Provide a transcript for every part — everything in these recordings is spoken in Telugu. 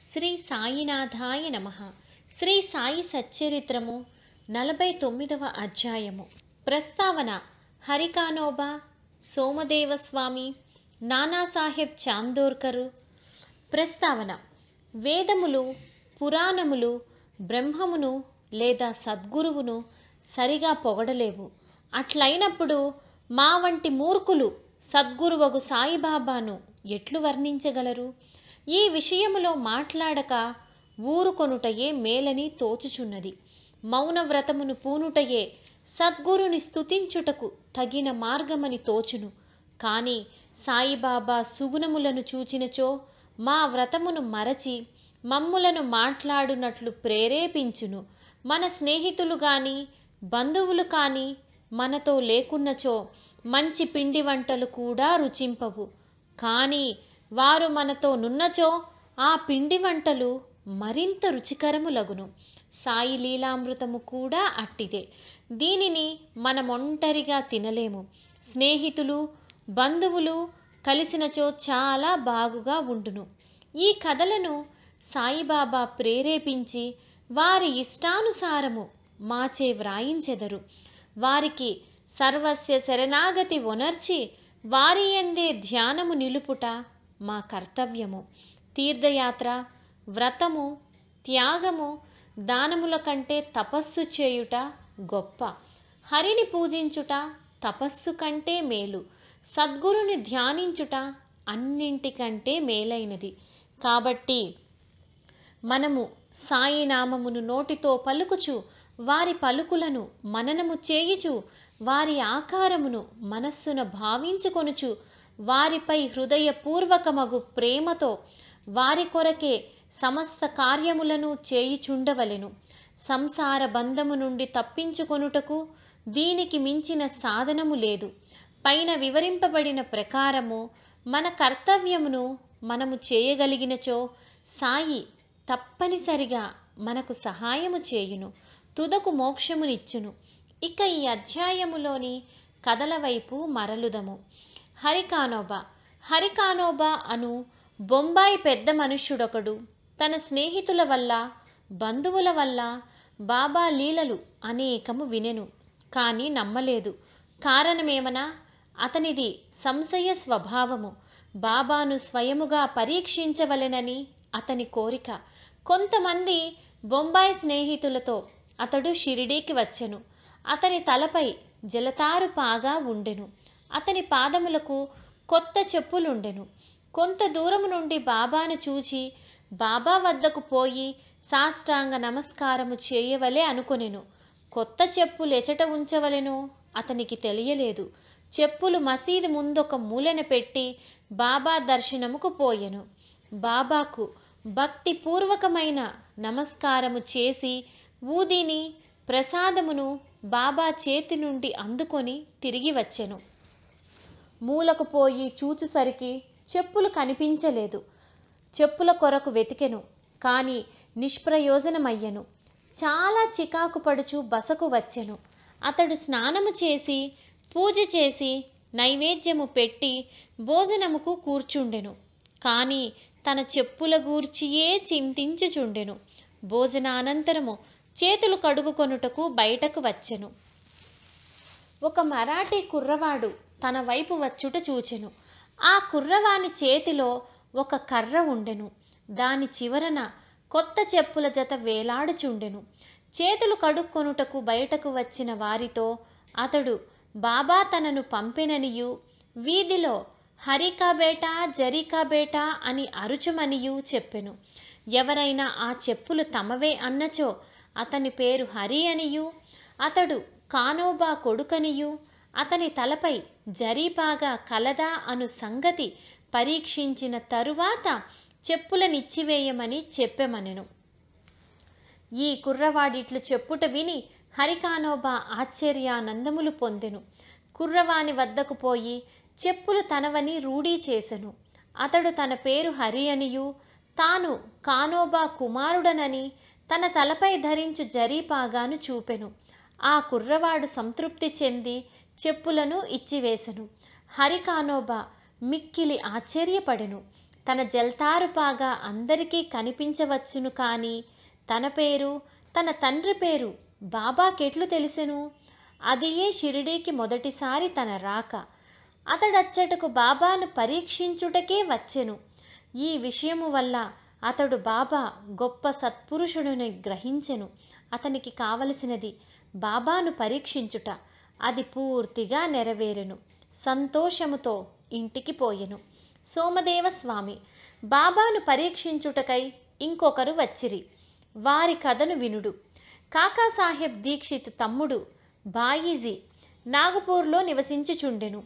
శ్రీ సాయినాథాయ నమః. శ్రీ సాయి సచ్చరిత్రము 49వ అధ్యాయము. ప్రస్తావన: హరికానోబా, సోమదేవస్వామి, నానాసాహెబ్ చాందోర్కరు. ప్రస్తావన: వేదములు, పురాణములు బ్రహ్మమును లేదా సద్గురువును సరిగా పొగడలేవు. అట్లయినప్పుడు మా వంటి మూర్ఖులు సద్గురువగు సాయిబాబాను ఎట్లు వర్ణించగలరు? ఈ విషయములో మాట్లాడక ఊరుకొనుటయే మేలని తోచుచున్నది. మౌనవ్రతమును పూనుటయే సద్గురుని స్తుతించుటకు తగిన మార్గమని తోచును. కాని సాయిబాబా సుగుణములను చూచినచో మా వ్రతమును మరచి మమ్ములను మాట్లాడునట్లు ప్రేరేపించును. మన స్నేహితులు గాని బంధువులు కాని మనతో లేకున్నచో మంచి పిండి వంటలు కూడా రుచింపవు. కానీ వారు మనతో నున్నచో ఆ పిండి వంటలు మరింత రుచికరములగును. సాయి లీలామృతము కూడా అట్టిదే. దీనిని మనమొంటరిగా తినలేము. స్నేహితులు బంధువులు కలిసినచో చాలా బాగుగా ఉండును. ఈ కథలను సాయిబాబా ప్రేరేపించి వారి ఇష్టానుసారము మాచే వ్రాయించెదరు. వారికి సర్వస్య శరణాగతి ఒనర్చి వారి యందే ధ్యానము నిలుపుట మా కర్తవ్యము. తీర్థయాత్ర, వ్రతము, త్యాగము, దానముల కంటే తపస్సు చేయుట గొప్ప. హరిని పూజించుట తపస్సు కంటే మేలు. సద్గురుని ధ్యానించుట అన్నింటికంటే మేలైనది. కాబట్టి మనము సాయి నామమును నోటితో పలుకుచు వారి పలుకులను మననము చేయుచు వారి ఆకారమును మనస్సున భావించుకొనుచు వారిపై హృదయపూర్వకమగు ప్రేమతో వారి కొరకే సమస్త కార్యములను చేయుచుండవలెను. సంసార బంధము నుండి తప్పించుకొనుటకు దీనికి మించిన సాధనము లేదు. పైన వివరింపబడిన ప్రకారము మన కర్తవ్యమును మనము చేయగలిగినచో సాయి తప్పనిసరిగా మనకు సహాయము చేయును, తుదకు మోక్షమునిచ్చును. ఇక ఈ అధ్యాయములోని కథల వైపు మరలుదము. హరికానోబా అను బొంబాయి పెద్ద మనుష్యుడొకడు తన స్నేహితుల వల్ల బంధువుల వల్ల బాబా లీలలు అనేకము వినెను. కాని నమ్మలేదు. కారణమేమనా? అతనిది సంశయ స్వభావము. బాబాను స్వయముగా పరీక్షించవలెనని అతని కోరిక. కొంతమంది బొంబాయి స్నేహితులతో అతడు షిరిడీకి వచ్చెను. అతని తలపై జలతారు పాగా ఉండెను. అతని పాదములకు కొత్త చెప్పులుండెను. కొంత దూరము నుండి బాబాను చూచి బాబా వద్దకు పోయి సాష్టాంగ నమస్కారము చేయవలే అనుకొనెను. కొత్త చెప్పులు ఎచట ఉంచవలెనో అతనికి తెలియలేదు. చెప్పులు మసీదు ముందొక మూలన పెట్టి బాబా దర్శనముకు పోయెను. బాబాకు భక్తిపూర్వకమైన నమస్కారము చేసి ఊదిని ప్రసాదమును బాబా చేతి నుండి అందుకొని తిరిగి వచ్చెను. మూలకు పోయి చూచుసరికి చెప్పులు కనిపించలేదు. చెప్పుల కొరకు వెతికెను. కాని నిష్ప్రయోజనమయ్యెను. చాలా చికాకు పడుచు బసకు వచ్చెను. అతడు స్నానము చేసి పూజ చేసి నైవేద్యము పెట్టి భోజనముకు కూర్చుండెను. కాని తన చెప్పుల గూర్చియే చింతించుచుండెను. భోజనానంతరము చేతులు కడుగుకొనుటకు బయటకు వచ్చెను. ఒక మరాఠీ కుర్రవాడు తన వైపు వచ్చుట చూచెను. ఆ కుర్రవాని చేతిలో ఒక కర్ర ఉండెను. దాని చివరన కొత్త చెప్పుల జత వేలాడుచుండెను. చేతులు కడుక్కొనుటకు బయటకు వచ్చిన వారితో అతడు బాబా తనను పంపెననియు వీధిలో హరికా బేటా జరికా బేటా అని అరుచుమనియు చెప్పెను. ఎవరైనా ఆ చెప్పులు తమవే అన్నచో అతని పేరు హరి అనియు అతడు కానోబా కొడుకనియు అతని తలపై జరీపాగా కలదా అను సంగతి పరీక్షించిన తరువాత చెప్పులనిచ్చివేయమని చెప్పెమనెను. ఈ కుర్రవాడిట్లు చెప్పుట విని హరికానోబా ఆశ్చర్యానందములు పొందెను. కుర్రవాని వద్దకు పోయి చెప్పులు తనవని రూఢీ చేసెను. అతడు తన పేరు హరి అనియు తాను కానోబా కుమారుడనని తన తలపై ధరించు జరీపాగాను చూపెను. ఆ కుర్రవాడు సంతృప్తి చెంది చెప్పులను ఇచ్చివేశెను. హరికానోబా మిక్కిలి ఆశ్చర్యపడెను. తన జల్తారుపాగా అందరికీ కనిపించవచ్చును, కానీ తన పేరు, తన తండ్రి పేరు బాబాకెట్లు తెలిసెను? అదియే షిరిడీకి మొదటిసారి తన రాక. అతడచ్చటకు బాబాను పరీక్షించుటకే వచ్చెను. ఈ విషయము వల్ల అతడు బాబా గొప్ప సత్పురుషుడిని గ్రహించెను. అతనికి కావలసినది బాబాను పరీక్షించుట. అది పూర్తిగా నెరవేరెను. సంతోషముతో ఇంటికి పోయెను. సోమదేవ స్వామి బాబాను పరీక్షించుటకై ఇంకొకరు వచ్చిరి. వారి కథను వినుడు. కాకాసాహెబ్ దీక్షిత్ తమ్ముడు బాయీజీ నాగపూర్లో నివసించుచుండెను.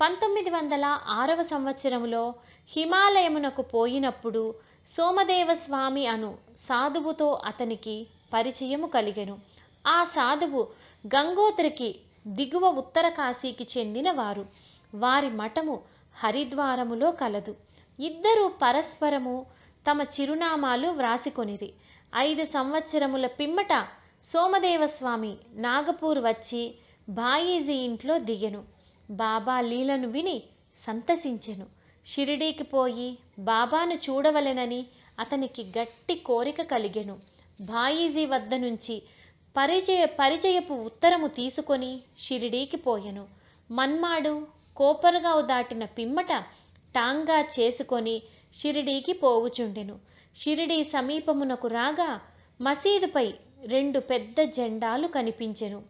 1906 సంవత్సరములో హిమాలయమునకు పోయినప్పుడు సోమదేవస్వామి అను సాధువుతో అతనికి పరిచయము కలిగెను. ఆ సాధువు గంగోత్రికి దిగువ ఉత్తర కాశీకి చెందినవారు. వారి మఠము హరిద్వారములో కలదు. ఇద్దరు పరస్పరము తమ చిరునామాలు వ్రాసికొనిరి. 5 సంవత్సరముల పిమ్మట సోమదేవస్వామి నాగపూర్ వచ్చి బాయీజీ ఇంట్లో దిగెను. బాబా లీలను విని సంతసించెను. షిరిడీకి పోయి బాబాను చూడవలెనని అతనికి గట్టి కోరిక కలిగెను. బాయీజీ వద్ద నుంచి పరిచయపు ఉత్తరము తీసుకొని షిరిడీకి పోయెను. మన్మాడు, కోపర్గావ్ దాటిన పిమ్మట టాంగా చేసుకొని షిరిడీకి పోవుచుండెను. షిరిడీ సమీపమునకు రాగా మసీదుపై 2 పెద్ద జెండాలు కనిపించెను.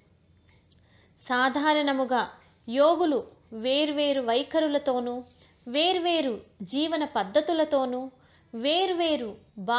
సాధారణముగా యోగులు వేర్వేరు వైఖరులతోనూ, వేర్వేరు జీవన పద్ధతులతోనూ, వేర్వేరు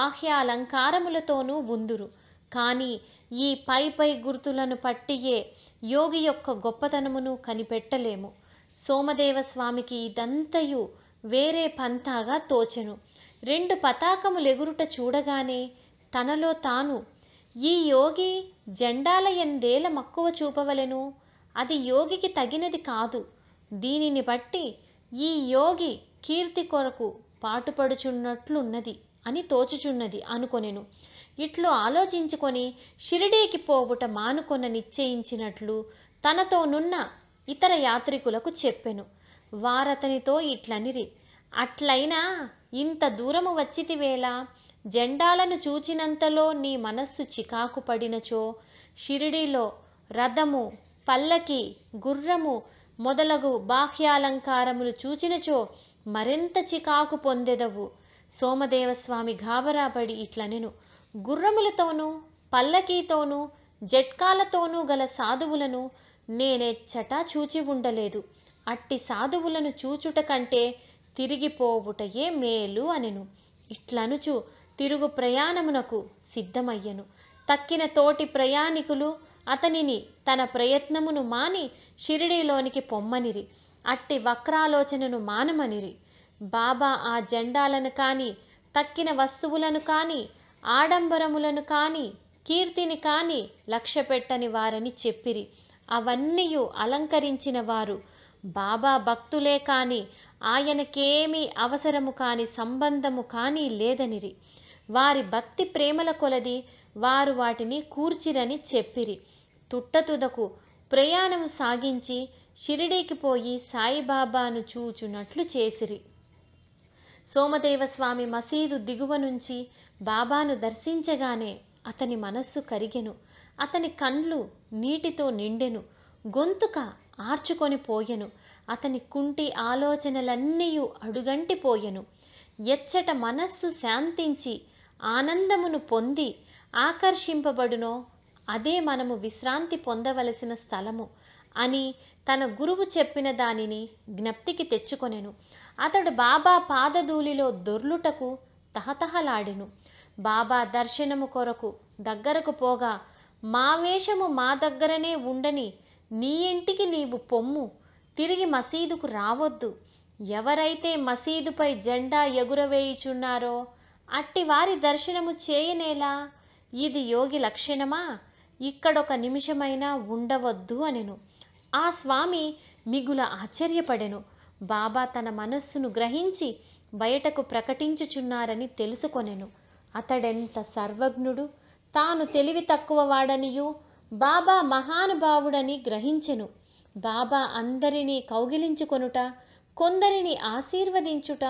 బాహ్యాలంకారములతోనూ ఉందురు. కానీ ఈ పై గుర్తులను పట్టియే యోగి యొక్క గొప్పతనమును కనిపెట్టలేము. సోమదేవస్వామికి ఇదంతయు వేరే పంతాగా తోచెను. 2 పతాకములెగురుట చూడగానే తనలో తాను, ఈ యోగి జెండాల ఎందేల మక్కువ చూపవలెను? అది యోగికి తగినది కాదు. దీనిని బట్టి ఈ యోగి కీర్తి కొరకు పాటుపడుచున్నట్లున్నది అని తోచుచున్నది అనుకొనెను. ఇట్లు ఆలోచించుకొని షిరిడీకి పోవుట మానుకొన నిశ్చయించినట్లు తనతోనున్న ఇతర యాత్రికులకు చెప్పెను. వారతనితో ఇట్లనిరి, అట్లయినా ఇంత దూరము వచ్చితివేలా? జెండాలను చూచినంతలో నీ మనస్సు చికాకు పడినచో, షిరిడీలో రథము, పల్లకి, గుర్రము మొదలగు బాహ్యాలంకారములు చూచినచో మరెంత చికాకు పొందెదవు. సోమదేవస్వామి గాబరాపడి ఇట్లనెను, గుర్రములతోనూ పల్లకీతోనూ జట్కాలతోనూ గల సాధువులను నేనెచ్చటా చూచి ఉండలేదు. అట్టి సాధువులను చూచుట కంటే తిరిగిపోవుటయే మేలు అనెను. ఇట్లనుచు తిరుగు ప్రయాణమునకు సిద్ధమయ్యెను. తక్కిన తోటి ప్రయాణికులు అతనిని తన ప్రయత్నమును మాని షిరిడీలోనికి పొమ్మనిరి. అట్టి వక్రాలోచనను మానమనిరి. బాబా ఆ జెండాలను కాని, తక్కిన వస్తువులను కాని, ఆడంబరములను కాని, కీర్తిని కాని లక్ష్యపెట్టని వారని చెప్పిరి. అవన్నీయు అలంకరించిన వారు బాబా భక్తులే కాని ఆయనకేమీ అవసరము కాని సంబంధము కానీ లేదనిరి. వారి భక్తి ప్రేమల కొలది వారు వాటిని కూర్చిరని చెప్పిరి. తుట్టతుదకు ప్రయాణము సాగించి షిరిడీకి పోయి సాయిబాబాను చూచున్నట్లు చేసిరి. సోమదేవస్వామి మసీదు దిగువ నుంచి బాబాను దర్శించగానే అతని మనస్సు కరిగెను. అతని కండ్లు నీటితో నిండెను. గొంతుక ఆర్చుకొని పోయెను. అతని కుంటి ఆలోచనలన్నీయు అడుగంటిపోయెను. ఎచ్చట మనస్సు శాంతించి ఆనందమును పొంది ఆకర్షింపబడునో అదే మనము విశ్రాంతి పొందవలసిన స్థలము అని తన గురువు చెప్పిన దానిని జ్ఞప్తికి తెచ్చుకొనెను. అతడు బాబా పాదధూళిలో దొర్లుటకు తహతహలాడెను. బాబా దర్శనము కొరకు దగ్గరకు పోగా, మా వేషము మా దగ్గరనే ఉండని, నీ ఇంటికి నీవు పొమ్ము, తిరిగి మసీదుకు రావద్దు. ఎవరైతే మసీదుపై జెండా ఎగురవేయుచున్నారో అట్టి వారి దర్శనము చేయనేలా? ఇది యోగి లక్షణమా? ఇక్కడొక నిమిషమైనా ఉండవద్దు అనెను. ఆ స్వామి మిగుల ఆశ్చర్యపడెను. బాబా తన మనస్సును గ్రహించి బయటకు ప్రకటించుచున్నారని తెలుసుకొనెను. అతడెంత సర్వజ్ఞుడు, తాను తెలివి తక్కువ వాడనియు బాబా మహానుభావుడని గ్రహించెను. బాబా అందరినీ కౌగిలించుకొనుట, కొందరిని ఆశీర్వదించుట,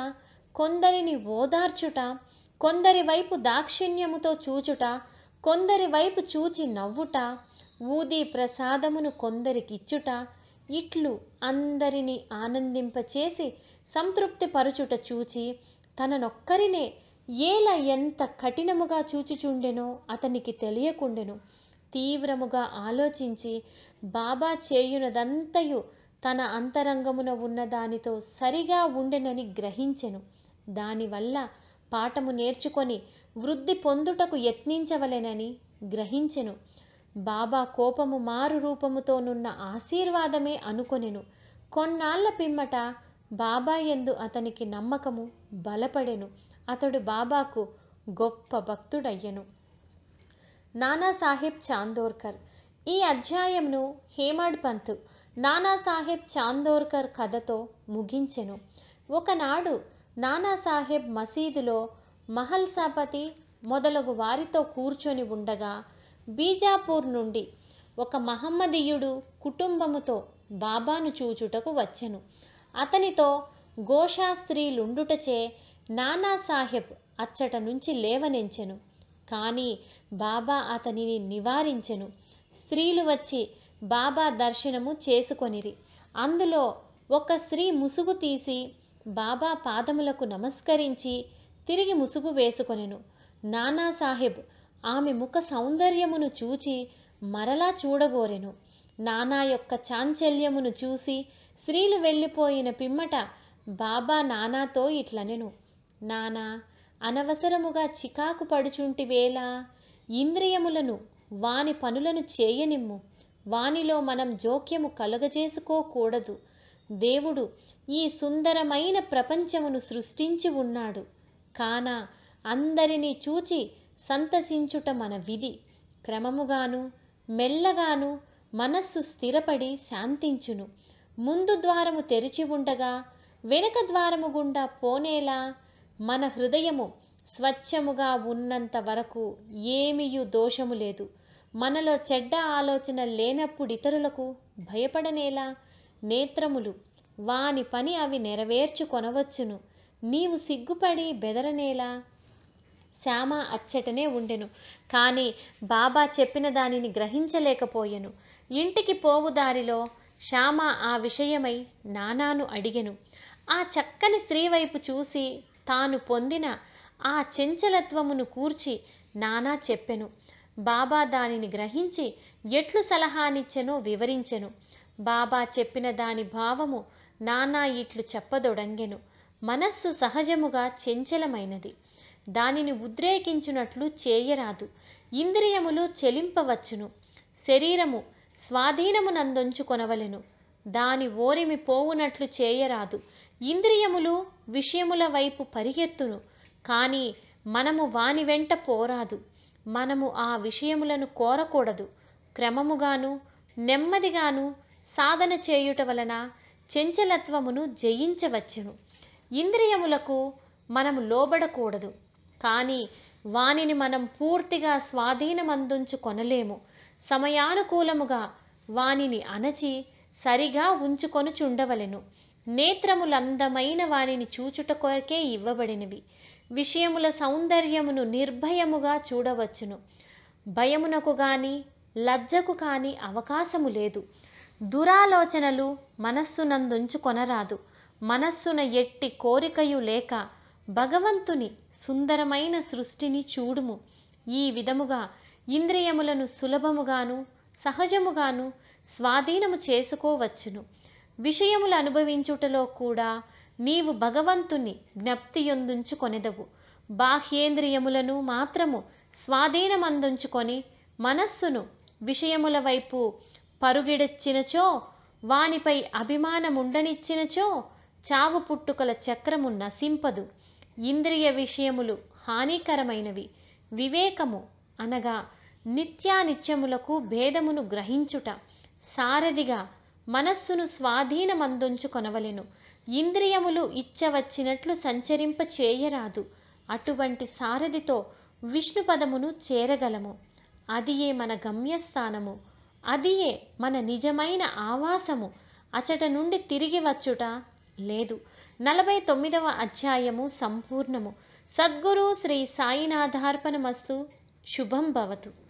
కొందరిని ఓదార్చుట, కొందరి వైపు దాక్షిణ్యముతో చూచుట, కొందరి వైపు చూచి నవ్వుట, ఊది ప్రసాదమును కొందరికిచ్చుట, ఇట్లు అందరినీ ఆనందింపచేసి సంతృప్తి పరుచుట చూచి తననొక్కరినే ఏల ఎంత కఠినముగా చూచుచుండెనో అతనికి తెలియకుండెను. తీవ్రముగా ఆలోచించి బాబా చేయునదంతయు తన అంతరంగమున ఉన్న దానితో సరిగా ఉండెనని గ్రహించెను. దానివల్ల పాఠము నేర్చుకొని వృద్ధి పొందుటకు యత్నించవలెనని గ్రహించెను. బాబా కోపము మారు రూపముతోనున్న ఆశీర్వాదమే అనుకొనెను. కొన్నాళ్ల పిమ్మట బాబా యందు అతనికి నమ్మకము బలపడెను. అతడు బాబాకు గొప్ప భక్తుడయ్యెను. నానాసాహెబ్ చాందోర్కర్. ఈ అధ్యాయంను హేమాడ్ పంత్ నానాసాహెబ్ చాందోర్కర్ కథతో ముగించెను. ఒకనాడు నానాసాహెబ్ మసీదులో మహల్సాపతి మొదలగు వారితో కూర్చొని ఉండగా బీజాపూర్ నుండి ఒక మహమ్మదీయుడు కుటుంబముతో బాబాను చూచుటకు వచ్చెను. అతనితో గోషాస్త్రీలుండుటచే నానాసాహెబ్ అచ్చట నుంచి లేవనెంచెను. కానీ బాబా అతనిని నివారించెను. స్త్రీలు వచ్చి బాబా దర్శనము చేసుకొనిరి. అందులో ఒక స్త్రీ ముసుగు తీసి బాబా పాదములకు నమస్కరించి తిరిగి ముసుగు వేసుకొనెను. నానాసాహెబ్ ఆమె ముఖ సౌందర్యమును చూచి మరలా చూడగోరెను. నానా యొక్క చాంచల్యమును చూసి స్త్రీలు వెళ్ళిపోయిన పిమ్మట బాబా నానాతో ఇట్లనెను. నానా, అనవసరముగా చికాకు పడుచుంటివేలా? ఇంద్రియములను వాని పనులను చేయనిమ్ము. వానిలో మనం జోక్యము కలుగజేసుకోకూడదు. దేవుడు ఈ సుందరమైన ప్రపంచమును సృష్టించి ఉన్నాడు. కాన అందరినీ చూచి సంతసించుట మన విధి. క్రమముగాను మెల్లగాను మనస్సు స్థిరపడి శాంతించును. ముందు ద్వారము తెరిచి ఉండగా వెనుక ద్వారము గుండా పోనేలా? మన హృదయము స్వచ్ఛముగా ఉన్నంత వరకు ఏమియు దోషము లేదు. మనలో చెడ్డ ఆలోచన లేనప్పుడు ఇతరులకు భయపడనేలా? నేత్రములు వాని పని అవి నెరవేర్చుకొనవచ్చును. నీవు సిగ్గుపడి బెదరనేలా? శ్యామ అచ్చటనే ఉండెను. కానీ బాబా చెప్పిన దానిని గ్రహించలేకపోయెను. ఇంటికి పోవు దారిలో శ్యామ ఆ విషయమై నానాను అడిగెను. ఆ చక్కని స్త్రీ వైపు చూసి తాను పొందిన ఆ చంచలత్వమును కూర్చి నానా చెప్పెను. బాబా దానిని గ్రహించి ఎట్లు సలహానిచ్చెనో వివరించెను. బాబా చెప్పిన దాని భావము నానా ఇట్లు చెప్పదొడంగెను. మనస్సు సహజముగా చంచలమైనది. దానిని ఉద్రేకించునట్లు చేయరాదు. ఇంద్రియములు చెలింపవచ్చును. శరీరము స్వాధీనమునందొంచుకొనవలెను. దాని ఓరిమి పోవునట్లు చేయరాదు. ఇంద్రియములు విషయముల వైపు పరిగెత్తును. కానీ మనము వాని వెంట పోరాదు. మనము ఆ విషయములను కోరకూడదు. క్రమముగాను నెమ్మదిగాను సాధన చేయుట వలన చంచలత్వమును జయించవచ్చును. ఇంద్రియములకు మనము లోబడకూడదు. కానీ వానిని మనం పూర్తిగా స్వాధీనమందుంచుకొనలేము. సమయానుకూలముగా వానిని అణచి సరిగా ఉంచుకొనుచుండవలెను. నేత్రములందమైన వానిని చూచుట కొరకే ఇవ్వబడినవి. విషయముల సౌందర్యమును నిర్భయముగా చూడవచ్చును. భయమునకు గాని లజ్జకు కాని అవకాశము లేదు. దురాలోచనలు మనస్సునందుంచుకొనరాదు. మనస్సున ఎట్టి కోరికయు లేక భగవంతుని సుందరమైన సృష్టిని చూడుము. ఈ విధముగా ఇంద్రియములను సులభముగాను సహజముగాను స్వాధీనము చేసుకోవచ్చును. విషయములు అనుభవించుటలో కూడా నీవు భగవంతుని జ్ఞప్తియొందుంచుకొనెదవు. బాహ్యేంద్రియములను మాత్రము స్వాధీనమందుంచుకొని మనస్సును విషయముల వైపు పరుగిడచ్చినచో, వానిపై అభిమానముండనిచ్చినచో చావు పుట్టుకల చక్రము నశింపదు. ఇంద్రియ విషయములు హానికరమైనవి. వివేకము అనగా నిత్యానిత్యములకు భేదమును గ్రహించుట. సారథిగా మనస్సును స్వాధీనమందుంచుకొనవలెను. ఇంద్రియములు ఇచ్చవచ్చినట్లు సంచరింప చేయరాదు. అటువంటి సారథితో విష్ణుపదమును చేరగలము. అదియే మన గమ్యస్థానము. అదియే మన నిజమైన ఆవాసము. అచట నుండి తిరిగి వచ్చుట లేదు. 49వ అధ్యాయము సంపూర్ణము. సద్గురు శ్రీ సాయినాథార్పణమస్తు. శుభం భవతు.